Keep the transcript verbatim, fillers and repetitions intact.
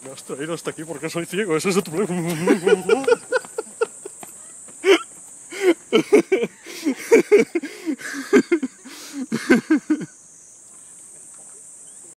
Me has traído hasta aquí porque soy ciego, ese es tu problema.